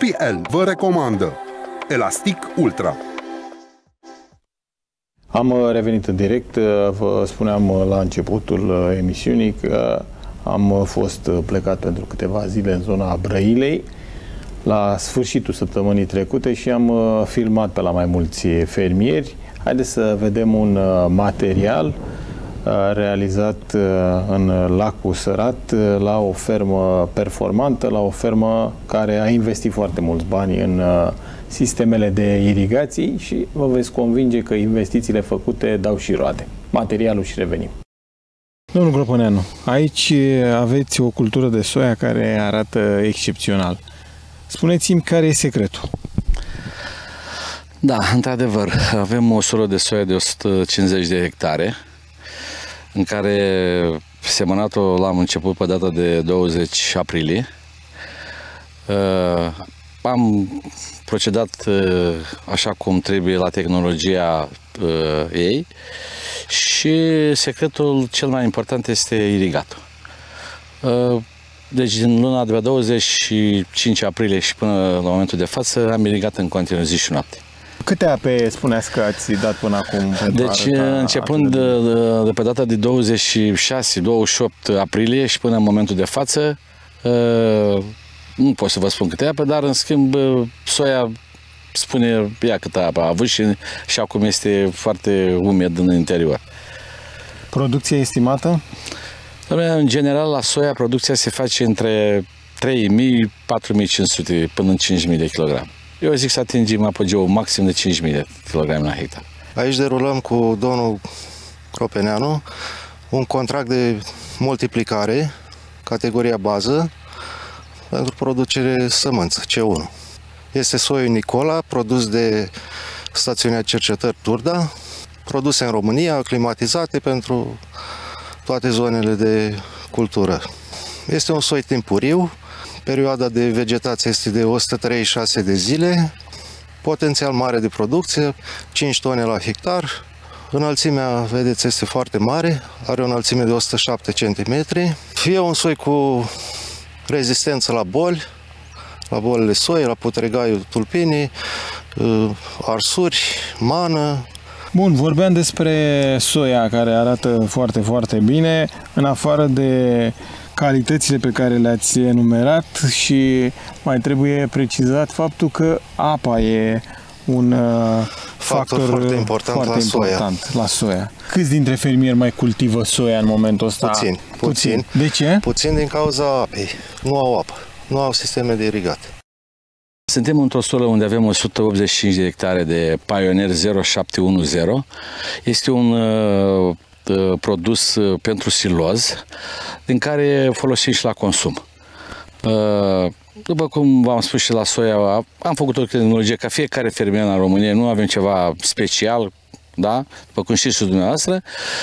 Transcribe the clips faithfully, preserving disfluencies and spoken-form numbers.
Grupi L vă recomandă Elastic Ultra. Am revenit în direct, vă spuneam la începutul emisiunii că am fost plecat pentru câteva zile în zona Brăilei la sfârșitul săptămânii trecute și am filmat pe la mai mulți fermieri. Haideți să vedem un material realizat în Lacul Sărat la o fermă performantă, la o fermă care a investit foarte mulți bani în sistemele de irigații și vă veți convinge că investițiile făcute dau și roade. Materialul și revenim. Domnul Gropăneanu, aici aveți o cultură de soia care arată excepțional. Spuneți-mi care e secretul. Da, într-adevăr, avem o solă de soia de o sută cincizeci de hectare, în care semănatul l-am început pe data de douăzeci aprilie. Uh, am procedat uh, așa cum trebuie la tehnologia uh, ei și secretul cel mai important este irigatul. Uh, deci din luna de douăzeci și cinci aprilie și până la momentul de față am irigat în continuu zi și noapte. Câte ape spuneați că ați dat până acum? Deci începând de, de, de pe data de douăzeci și șase douăzeci și opt aprilie și până în momentul de față, uh, nu pot să vă spun câte apă, dar în schimb soia spune ea câtă apă a avut și, și acum este foarte umed în interior. Producția estimată? În general la soia producția se face între trei mii - patru mii cinci sute până în cinci mii de kilograme. Eu zic să atingem apogeul maxim de cinci mii de kilograme la hectar. Aici derulăm cu domnul Gropăneanu un contract de multiplicare, categoria bază, pentru producere sămânță, C unu. Este soiul Nicola, produs de stațiunea cercetări Turda, produse în România, climatizate pentru toate zonele de cultură. Este un soi timpuriu, perioada de vegetație este de o sută treizeci și șase de zile, potențial mare de producție, cinci tone la hectar. Înălțimea, vedeți, este foarte mare, are o înălțime de o sută șapte centimetri. E un soi cu rezistență la boli, la bolile soi, la putregaiul tulpinii, arsuri, mană. Bun, vorbeam despre soia care arată foarte, foarte bine, în afară de calitățile pe care le-ați enumerat și mai trebuie precizat faptul că apa e un uh, factor, factor foarte important, foarte la, important soia. la soia. Câți dintre fermieri mai cultivă soia în momentul ăsta? Puțin, puțin. puțin. De ce? Puțin din cauza apei. Nu au apă, nu au sisteme de irigat. Suntem într-o solă unde avem o sută optzeci și cinci de hectare de Pioneer zero șapte unu zero. Este un uh, produs pentru siloz, din care folosim și la consum. După cum v-am spus și la soia, am făcut o tehnologie ca fiecare fermier în România, nu avem ceva special, da? După cum știți și dumneavoastră.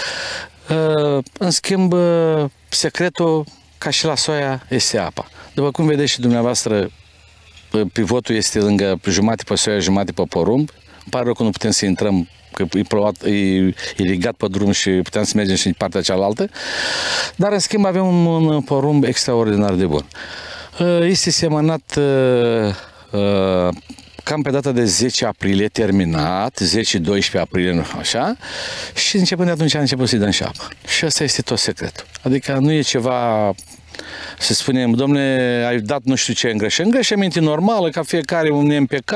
În schimb, secretul, ca și la soia, este apa. După cum vedeți și dumneavoastră, pivotul este lângă jumate pe soia, jumate pe porumb. Îmi pare rău că nu putem să intrăm, că e, plouat, e irigat pe drum și putem să mergem și în partea cealaltă, dar în schimb avem un, un porumb extraordinar de bun. Este semănat cam pe data de zece aprilie, terminat, zece doisprezece aprilie, așa, și începând de atunci a început să-i dăm și apă. Și ăsta este tot secretul. Adică nu e ceva, să spunem, dom'le, ai dat nu știu ce îngrășăminte. Îngrășăminte normală, ca fiecare, un M P K,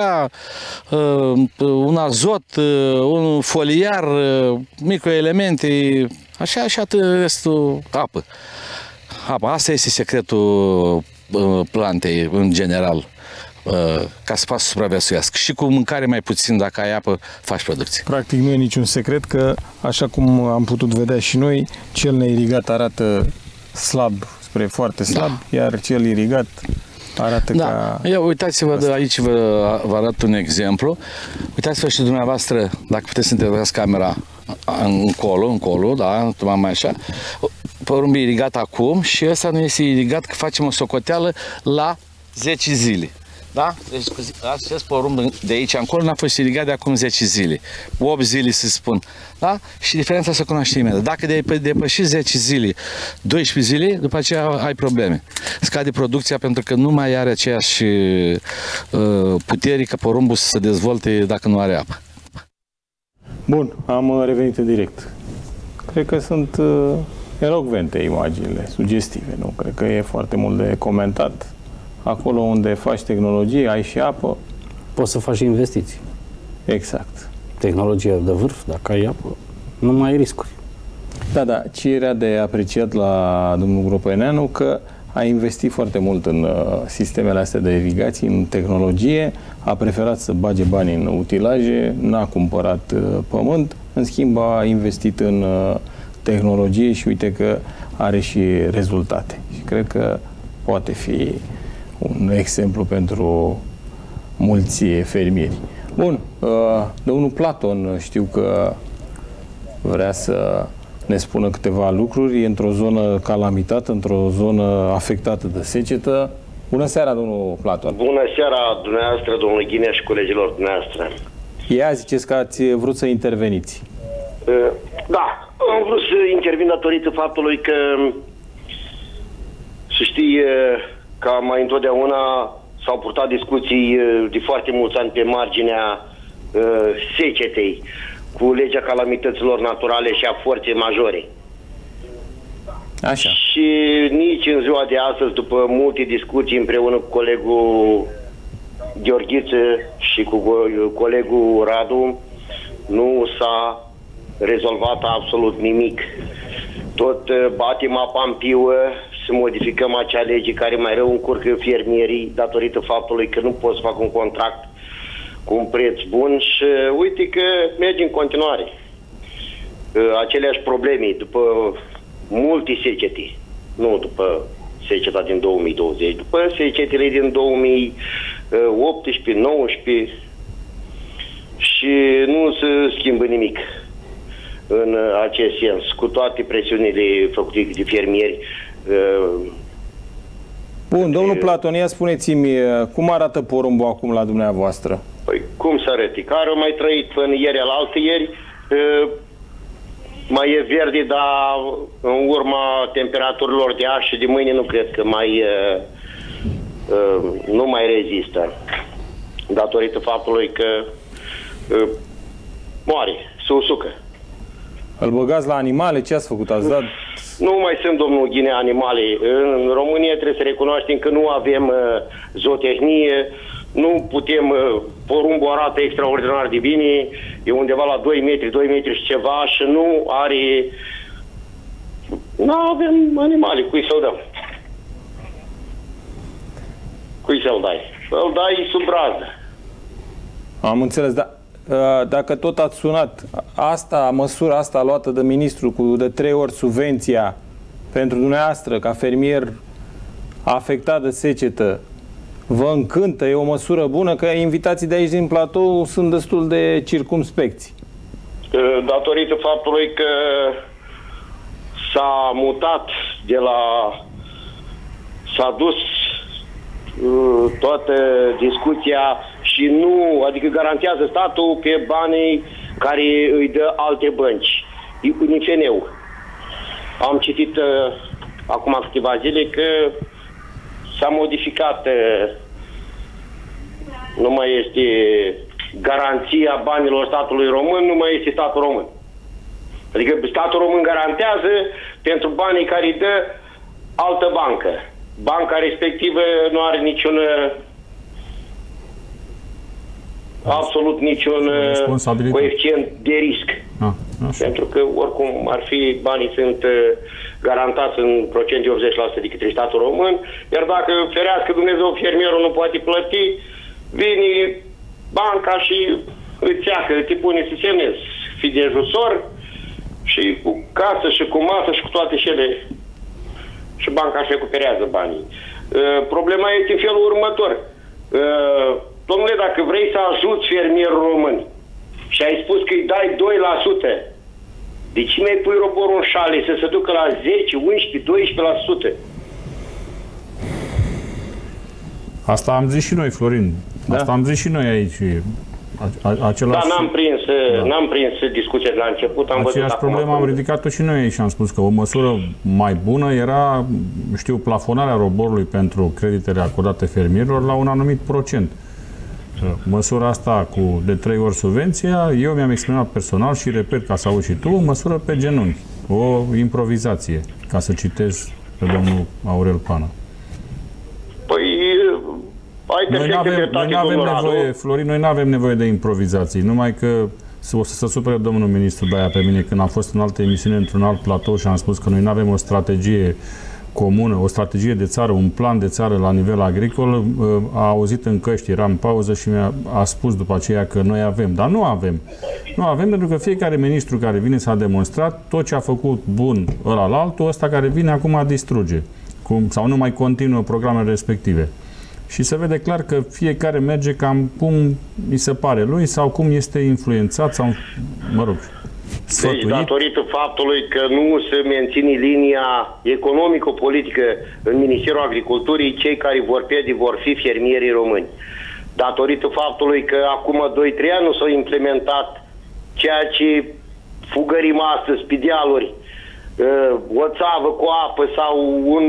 un azot, un foliar, microelemente, așa și atât restul, apă. Apa, asta este secretul plantei, în general, ca să faci să supraviețuiască. Și cu mâncare mai puțin, dacă ai apă, faci producție. Practic nu e niciun secret că, așa cum am putut vedea și noi, cel neirigat arată slab spre foarte slab, da. Iar cel irigat arată da. ca... Ia, uitați-vă, aici vă, vă arăt un exemplu. Uitați-vă și dumneavoastră, dacă puteți să integrați camera încolo, încolo, da, mai așa. Porumb irigat acum și ăsta nu este irigat, că facem o socoteală la zece zile. Da? Deci acest porumb de aici încolo n-a fost irigat de acum zece zile. opt zile să spun. Da? Și diferența se cunoaște imediat. Dacă de depășit zece zile, doisprezece zile, după aceea ai probleme. Scade producția pentru că nu mai are aceeași uh, putere ca porumbul să se dezvolte dacă nu are apă. Bun, am revenit în direct. Cred că sunt uh, elocvente imaginile, sugestive, nu? Cred că e foarte mult de comentat. Acolo unde faci tehnologie, ai și apă. Poți să faci investiții. Exact. Tehnologia de vârf, dacă ai apă, nu mai ai riscuri. Da, da. Ce era de apreciat la domnul Gropeneanu că a investit foarte mult în uh, sistemele astea de irigații, în tehnologie, a preferat să bage bani în utilaje, n-a cumpărat uh, pământ, în schimb a investit în uh, tehnologie și uite că are și rezultate. Și cred că poate fi un exemplu pentru mulți fermieri. Bun, uh, domnul Platon știu că vrea să ne spună câteva lucruri. E într-o zonă calamitată, într-o zonă afectată de secetă. Bună seara, domnul Platon. Bună seara dumneavoastră, domnul Ghinea și colegilor dumneavoastră. Ia ziceți că ați vrut să interveniți. Da, am vrut să intervin datorită faptului că să știi că mai întotdeauna s-au purtat discuții de foarte mulți ani pe marginea secetei cu legea calamităților naturale și a forței majore. Așa. Și nici în ziua de astăzi, după multe discuții împreună cu colegul Gheorghiță și cu colegul Radu, nu s-a rezolvat absolut nimic. Tot batem apa în piuă să modificăm acea lege care mai rău încurcă fermierii datorită faptului că nu pot să fac un contract cu un preț bun și uite că merge în continuare. Aceleași probleme după multe secete, nu după seceta din două mii douăzeci, după secetele din două mii optsprezece nouăsprezece și nu se schimbă nimic în acest sens, cu toate presiunile făcute de fermieri. Bun, domnul Platon, ia spuneți-mi, cum arată porumbul acum la dumneavoastră? Păi, cum să arăte? Care au mai trăit până ieri alaltă ieri, mai e verde, dar în urma temperaturilor de azi și de mâine nu cred că mai nu mai rezistă. Datorită faptului că moare, se usucă. Îl băgați la animale? Ce ați făcut? Ați dat... Nu mai sunt, domnul Ghinea, animale. În România trebuie să recunoaștem că nu avem uh, zootehnie, nu putem, uh, porumbul arată extraordinar de bine, e undeva la doi metri, doi metri și ceva și nu are... Nu avem animale, cui să-l dăm? Cui să-l dai? Îl dai sub brazdă. Am înțeles, dar dacă tot ați sunat, asta, măsura asta luată de ministru cu de trei ori subvenția pentru dumneavoastră, ca fermier afectat de secetă, vă încântă? E o măsură bună? Că invitații de aici din platou sunt destul de circumspecți. Datorită faptului că s-a mutat de la... s-a dus toată discuția și nu, adică garantează statul pe banii care îi dă alte bănci. În I F N-ul. Am citit uh, acum câteva zile că s-a modificat, uh, nu mai este garanția banilor statului român, nu mai este statul român. Adică statul român garantează pentru banii care îi dă altă bancă. Banca respectivă nu are niciun absolut niciun coeficient de risc. Ah, pentru că oricum ar fi, banii sunt garantați în procent de optzeci la sută de către statul român, iar dacă ferească Dumnezeu fermierul nu poate plăti, vine banca și îți iacă, te pune să semnezi fidejussor și cu casă și cu masă și cu toate cele și banca își recuperează banii. Uh, problema este în felul următor. Uh, domnule, dacă vrei să ajuți fermierul român și ai spus că îi dai doi la sută, de ce mai pui roborul în șale să se ducă la zece, unsprezece, doisprezece la sută? Asta am zis și noi, Florin. Da? Asta am zis și noi aici. Același... Da, n-am prins, da. n-am prins discuția de la început. Am Aceeași problemă am ridicat-o și noi aici și am spus că o măsură mai bună era, știu, plafonarea roborului pentru creditele acordate fermierilor la un anumit procent. Măsura asta cu de trei ori subvenția, eu mi-am exprimat personal și repet, ca să auzi și tu, o măsură pe genunchi, o improvizație, ca să citez pe domnul Aurel Pană. Păi, ai noi nu avem, noi avem nevoie, Florin, noi nu avem nevoie de improvizații, numai că o să se supere domnul ministru de aia pe mine când am fost în altă emisiune într-un alt platou și am spus că noi nu avem o strategie comună, o strategie de țară, un plan de țară la nivel agricol. A auzit în căști, era în pauză și mi-a a spus după aceea că noi avem, dar nu avem. Nu avem pentru că fiecare ministru care vine s-a demonstrat tot ce a făcut bun ăla la altul, ăsta care vine acum a distruge. Cum, sau nu mai continuă programele respective. Și se vede clar că fiecare merge cam cum îi se pare lui sau cum este influențat sau, mă rog, sfătuit. Deci, datorită faptului că nu se menține linia economico-politică în Ministerul Agriculturii, cei care vor pierde vor fi fermierii români. Datorită faptului că acum doi trei ani nu s-au implementat ceea ce fugărim astăzi pe dealuri, o țavă cu apă sau un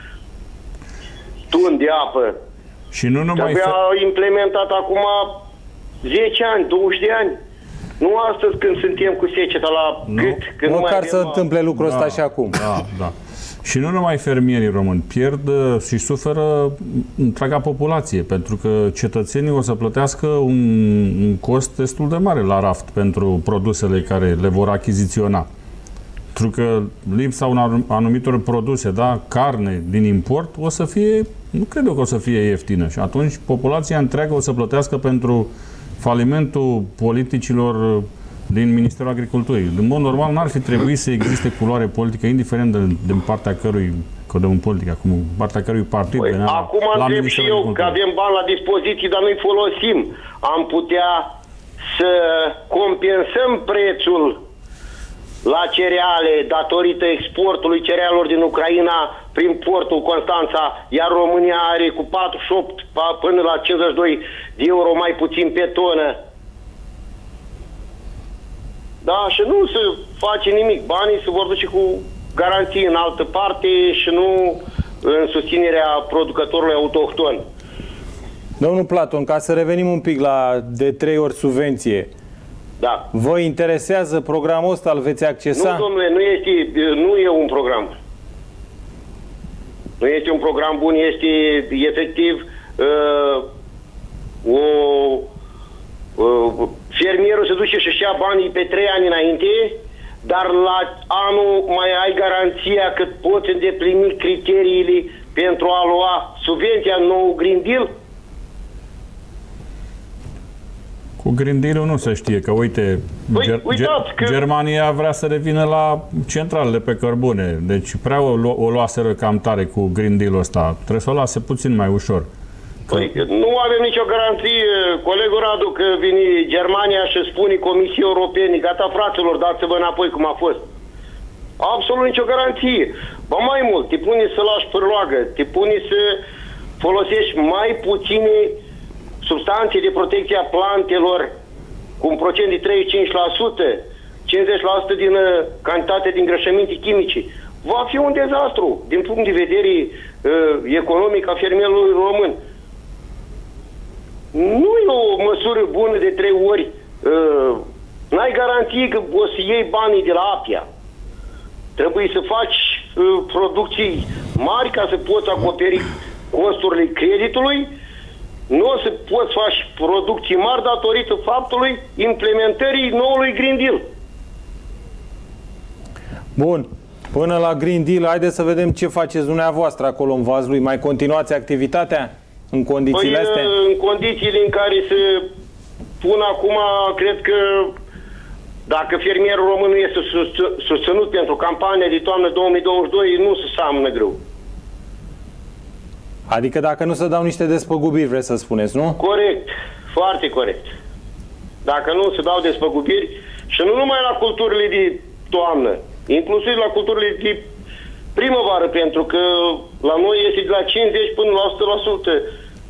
tun de apă. Și nu numai Trebuia implementat acum zece ani, douăzeci de ani. Nu astăzi când suntem cu seceta la nu. cât. Când Măcar să întâmple lucrul ăsta da, și acum. Da, da. Și nu numai fermierii români pierd și suferă întreaga populație, pentru că cetățenii o să plătească un, un cost destul de mare la raft pentru produsele care le vor achiziționa. Pentru că lipsa unor anumitor produse, da, carne din import, o să fie, nu cred eu că o să fie ieftină. Și atunci populația întreagă o să plătească pentru falimentul politicilor din Ministerul Agriculturii. În mod normal, n-ar fi trebuit să existe culoare politică, indiferent de, din partea cărui, că de un politic, acum, partea cărui partid. Păi, la, acum la întreb și eu că avem bani la dispoziție, dar nu-i folosim. Am putea să compensăm prețul la cereale datorită exportului cerealelor din Ucraina prin portul Constanța, iar România are cu patruzeci și opt până la cincizeci și doi de euro mai puțin pe tonă. Da, și nu se face nimic. Banii se vor duce cu garanții în altă parte și nu în susținerea producătorului autohton. Domnul Platon, ca să revenim un pic la de trei ori subvenție, da. Vă interesează programul ăsta? Îl veți accesa? Nu, domnule, nu este, nu e un program. Nu este un program bun, este efectiv uh, o... Uh, fermierul se duce și-și ia banii pe trei ani înainte, dar la anul mai ai garanția că poți îndeplini criteriile pentru a lua subvenția nou Green Deal? Cu Green Deal-ul nu se știe, că uite, păi, Ger uitați că... Germania vrea să revină la centralele pe cărbune, deci prea o, lu o luaseră cam tare cu Green Deal-ul ăsta. Trebuie să o lase puțin mai ușor. Păi, nu avem nicio garanție, colegul Radu, că vine Germania și spune Comisiei Europene, gata fraților, dați-vă înapoi cum a fost. Absolut nicio garanție. Ba mai mult, te pune să lași pârloagă, te pune să folosești mai puține substanțe de protecție a plantelor cu un procent de treizeci și cinci la sută, cincizeci la sută din cantitate de îngrășăminte chimice. Va fi un dezastru din punct de vedere uh, economic a fermierului român. Nu e o măsură bună de trei ori. Uh, N-ai garanție că o să iei banii de la Apia. Trebuie să faci uh, producții mari ca să poți acoperi costurile creditului. Nu o să poți face producții mari datorită faptului implementării noului Green Deal. Bun. Până la Green Deal, haideți să vedem ce faceți dumneavoastră acolo în Vaslui. Mai continuați activitatea în condițiile păi, astea? În condițiile în care se pun acum, cred că dacă fermierul român nu este susținut pentru campania de toamnă două mii douăzeci și doi, nu se seamănă greu. Adică dacă nu se dau niște despăgubiri, vreți să spuneți, nu? Corect. Foarte corect. Dacă nu se dau despăgubiri și nu numai la culturile de toamnă, inclusiv la culturile de primăvară, pentru că la noi este de la cincizeci până la o sută la sută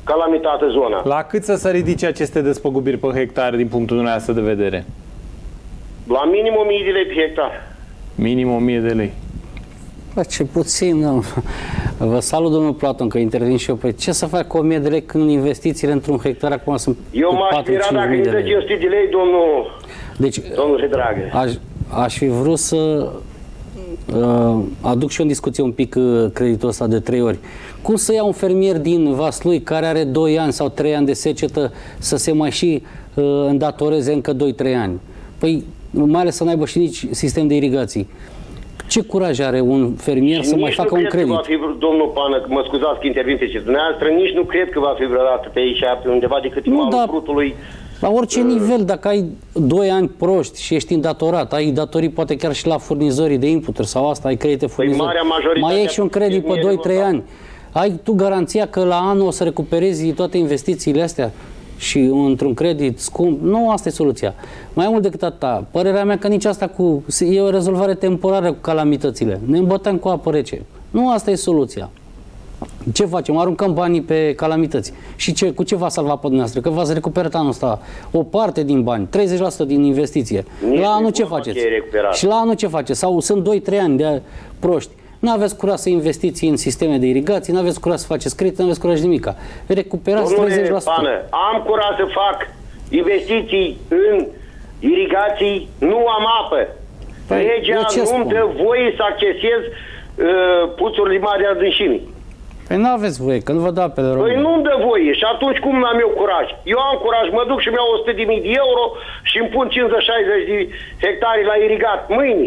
calamitată zona. La cât să se ridice aceste despăgubiri pe hectare din punctul dumneavoastră de vedere? La minim o mie de lei pe hectar. Minim o mie de lei. Bă, ce puțin. Vă salut, domnul Platon, că intervin și eu. Păi ce să fac cu o mie de lei când investițiile într-un hectar acum sunt Eu m-aș mira dacă îmi dă cinci sute de lei, domnul, deci, domnul Dragă. Aș, aș fi vrut să uh, aduc și eu în discuție un pic uh, creditul ăsta de trei ori. Cum să ia un fermier din Vaslui care are doi ani sau trei ani de secetă să se mai și uh, îndatoreze încă doi trei ani? Păi, mai ales să n-aibă și nici sistem de irigații. Ce curaj are un fermier să mai facă un credit? Va fi, domnul Pană, mă scuzați că intervin pe dumneavoastră, nici nu cred că va fi vreodată pe aici, pe undeva decât nu, malul da, brutului. La orice uh, nivel, dacă ai doi ani proști și ești îndatorat, ai datorii poate chiar și la furnizorii de inputuri sau asta, ai credite furnizori, păi mai ai și un credit pe doi trei ani. Ai tu garanția că la anul o să recuperezi toate investițiile astea? Și într-un credit scump, nu, asta e soluția. Mai mult decât atâta, părerea mea că nici asta cu, e o rezolvare temporară cu calamitățile. Ne îmbătăm cu apă rece. Nu, asta e soluția. Ce facem? Aruncăm banii pe calamități. Și ce, cu ce va salva pe dumneavoastră? Că v-ați recuperat anul ăsta o parte din bani, treizeci la sută din investiție. Nici la anul ce faceți? Și la anul ce faceți? Sau sunt doi trei ani de proști. Nu aveți curaj să investiți în sisteme de irigații, nu aveți curaj să faceți credit, nu aveți curaj nimica. Recuperați treizeci la sută. Pană, am curaj să fac investiții în irigații, nu am apă. Păi, legea nu-mi dă voie să accesez uh, puțurile mari adâncimi. Păi nu aveți voie, că nu vă dă apele române. Păi nu-mi dă voie și atunci cum am eu curaj? Eu am curaj, mă duc și mi-au o sută de mii de euro și îmi pun cincizeci șaizeci de hectare la irigat mâine.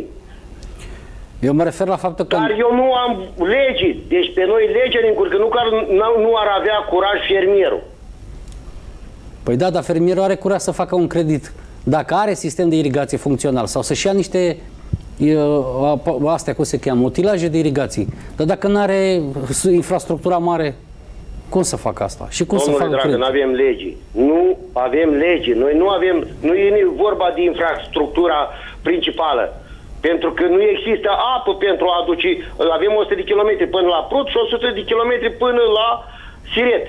Eu mă refer la faptul că... Dar eu nu am legi. Deci pe noi legea ne încurcă. Nu, nu ar avea curaj fermierul. Păi da, dar fermierul are curaj să facă un credit. Dacă are sistem de irigație funcțional sau să-și ia niște uh, astea, cum se cheamă, utilaje de irigații. Dar dacă nu are infrastructura mare, cum să facă asta? Și cum Domnule să facă dragă, nu avem legi. Nu avem legi. Noi nu avem... Nu e vorba de infrastructura principală. Pentru că nu există apă pentru a aduce... Avem o sută de kilometri până la Prut și o sută de kilometri până la Siret.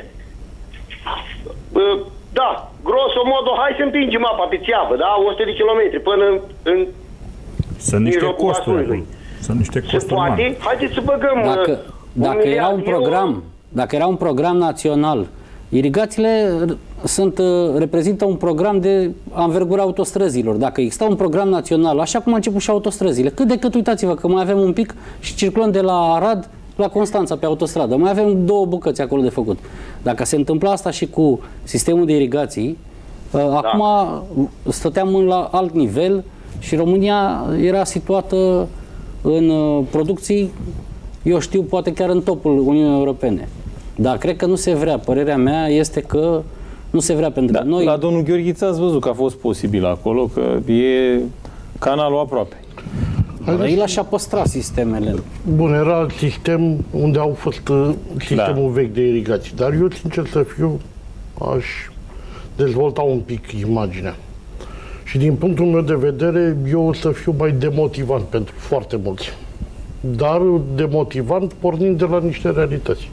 Da, grosomodo, hai să împingem apa pe țeavă, da? o sută de kilometri până în... Sunt niște costuri. Sunt niște costuri. Se poate? Mari. Haideți să băgăm... Dacă, un dacă era un program, dacă era un program național, irigațiile sunt, reprezintă un program de anvergura autostrăzilor. Dacă exista un program național, așa cum a început și autostrăzile, cât de cât, uitați-vă că mai avem un pic și circulăm de la Arad la Constanța pe autostradă. Mai avem două bucăți acolo de făcut. Dacă se întâmpla asta și cu sistemul de irigații, da. Acum stăteam la alt nivel și România era situată în producții, eu știu, poate chiar în topul Uniunii Europene. Dar cred că nu se vrea. Părerea mea este că nu se vrea, pentru da, că noi... La domnul Gheorghiță ați văzut că a fost posibil acolo, că e canalul aproape. El așa păstra sistemele. Bun, era alt sistem unde au fost uh, sistemul da. vechi de irigații. Dar eu, sincer să fiu, aș dezvolta un pic imaginea. Și din punctul meu de vedere, eu o să fiu mai demotivant pentru foarte mulți. Dar demotivant pornind de la niște realități.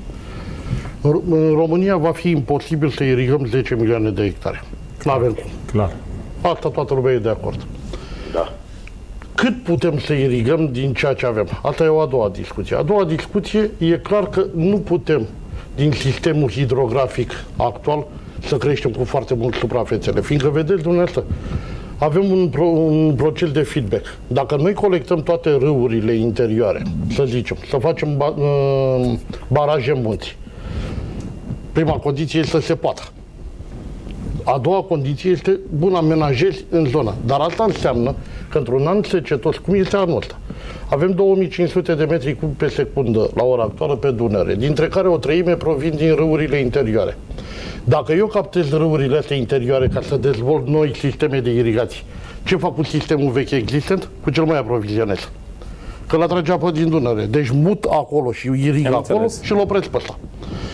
În România va fi imposibil să irigăm zece milioane de hectare. Nu avem cum. Clar. Asta toată lumea e de acord. Da. Cât putem să irigăm din ceea ce avem? Asta e o a doua discuție. A doua discuție e clar că nu putem, din sistemul hidrografic actual, să creștem cu foarte mult suprafețele. Fiindcă, vedeți dumneavoastră, avem un, pro, un proces de feedback. Dacă noi colectăm toate râurile interioare, să zicem, să facem ba, uh, baraje în munți, prima condiție este să se poată. A doua condiție este bun amenajezi în zonă. Dar asta înseamnă că într-un an secetos, cum este anul ăsta, avem două mii cinci sute de metri cub pe secundă la ora actuală pe Dunăre, dintre care o treime provin din râurile interioare. Dacă eu captez râurile astea interioare ca să dezvolt noi sisteme de irigații, ce fac cu sistemul vechi existent? Cu cel mai aprovizionez. Că l atrage apă din Dunăre. Deci mut acolo și irig acolo înțeles. Și îl opresc pe ăsta.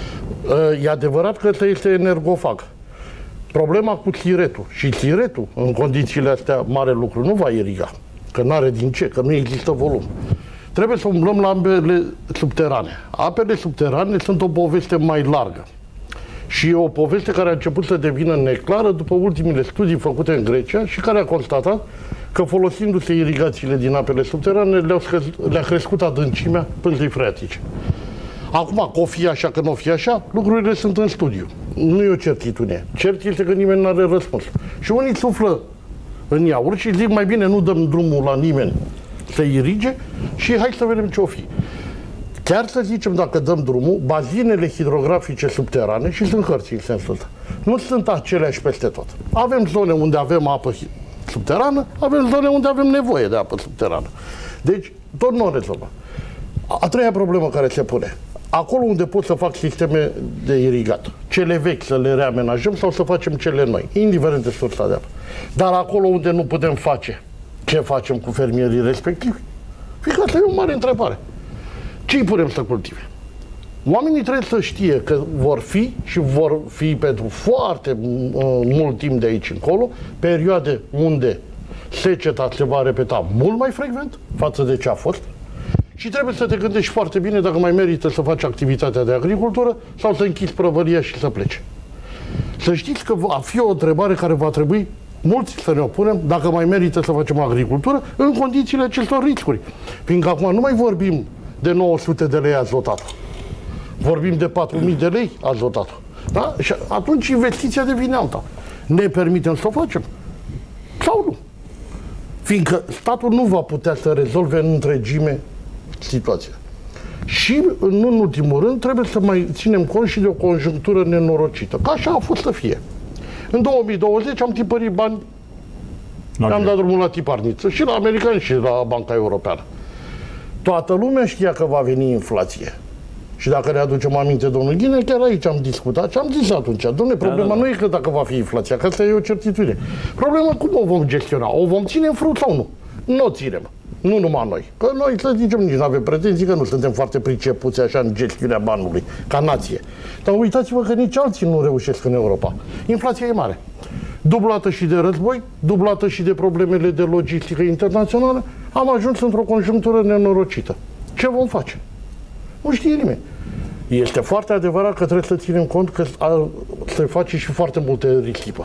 E adevărat că ăsta este energofag. Problema cu tiretul. Și tiretul, în condițiile astea, mare lucru, nu va iriga. Că nu are din ce, că nu există volum. Trebuie să umblăm la ambele subterane. Apele subterane sunt o poveste mai largă. Și e o poveste care a început să devină neclară după ultimele studii făcute în Grecia și care a constatat că folosindu-se irigațiile din apele subterane le-a le crescut adâncimea pânzei freatice. Acum, că o fi așa, că nu o fi așa, lucrurile sunt în studiu. Nu e o certitudine. Cert este că nimeni nu are răspuns. Și unii suflă în iaurt și zic mai bine nu dăm drumul la nimeni să irige și hai să vedem ce o fi. Chiar să zicem, dacă dăm drumul, bazinele hidrografice subterane, și sunt hărți în sensul ăsta, nu sunt aceleași peste tot. Avem zone unde avem apă subterană, avem zone unde avem nevoie de apă subterană. Deci, tot nu o rezolvă. A treia problemă care se pune. Acolo unde pot să fac sisteme de irigat, cele vechi să le reamenajăm sau să facem cele noi, indiferent de sursa de apă. Dar acolo unde nu putem face, ce facem cu fermierii respectivi? Fiindcă asta e o mare întrebare. Ce îi punem să cultive? Oamenii trebuie să știe că vor fi și vor fi pentru foarte uh, mult timp de aici încolo perioade unde seceta se va repeta mult mai frecvent față de ce a fost și trebuie să te gândești foarte bine dacă mai merită să faci activitatea de agricultură sau să închizi prăvălia și să pleci. Să știți că va fi o întrebare care va trebui mulți să ne opunem dacă mai merită să facem agricultură în condițiile acestor riscuri. Fiindcă acum nu mai vorbim de nouă sute de lei azotat. Vorbim de patru mii de lei azotat. Da? Și atunci investiția devine alta. Ne permitem să o facem? Sau nu? Fiindcă statul nu va putea să rezolve în întregime situația. Și, nu în ultimul rând, trebuie să mai ținem cont și de o conjunctură nenorocită. Că așa a fost să fie. În două mii douăzeci am tipărit bani, okay. Am dat drumul la tiparniță și la americani și la Banca Europeană. Toată lumea știa că va veni inflație. Și dacă ne aducem aminte, domnul Ghinea, chiar aici am discutat și am zis atunci, domnule, problema da, da, da. nu e că dacă va fi inflația, că asta e o certitudine. Problema cum o vom gestiona? O vom ține în frut sau nu? Nu o ținem. Nu numai noi. Că noi, să zicem, nici nu avem pretenții, că nu suntem foarte pricepuți așa în gestiunea banului, ca nație. Dar uitați-vă că nici alții nu reușesc în Europa. Inflația e mare. Dublată și de război, dublată și de problemele de logistică internațională, am ajuns într-o conjunctură nenorocită. Ce vom face? Nu știe nimeni. Este foarte adevărat că trebuie să ținem cont că se face și foarte multă risipă.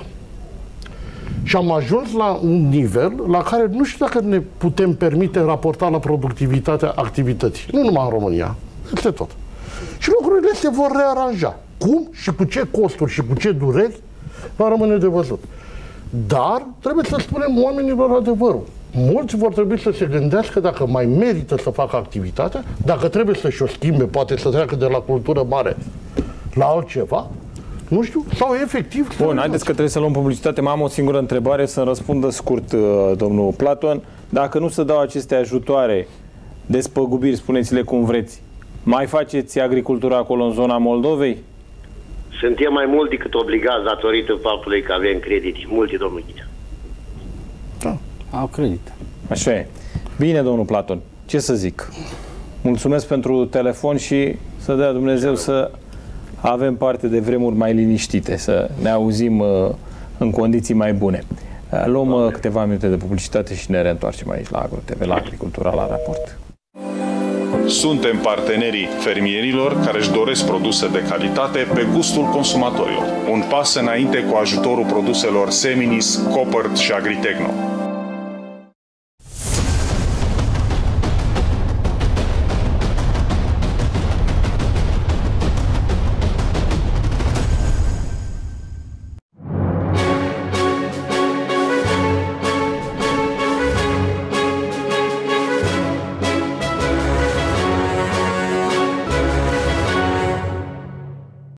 Și am ajuns la un nivel la care nu știu dacă ne putem permite raporta la productivitatea activității. Nu numai în România, este tot. Și lucrurile se vor rearanja. Cum și cu ce costuri și cu ce dureri va rămâne de văzut. Dar trebuie să spunem oamenilor adevărul. Mulți vor trebui să se gândească dacă mai merită să facă activitatea, dacă trebuie să-și o schimbe, poate să treacă de la cultură mare la altceva, nu știu, sau efectiv... Bun, haideți că trebuie să luăm publicitate. Mai am o singură întrebare, să-mi răspundă scurt, domnul Platon. Dacă nu se dau aceste ajutoare, despăgubiri, spuneți-le cum vreți, mai faceți agricultura acolo în zona Moldovei? Suntem mai mult decât obligați datorită faptului că avem credit. Multe, domnul Ghinea. Da, au credit. Așa e. Bine, domnul Platon. Ce să zic? Mulțumesc pentru telefon și să dea Dumnezeu să avem parte de vremuri mai liniștite, să ne auzim uh, în condiții mai bune. Uh, luăm uh, câteva minute de publicitate și ne reîntoarcem aici la AgroTV, la Agricultura la Raport. Suntem partenerii fermierilor care își doresc produse de calitate pe gustul consumatorilor. Un pas înainte cu ajutorul produselor Seminis, Copert și Agritechno.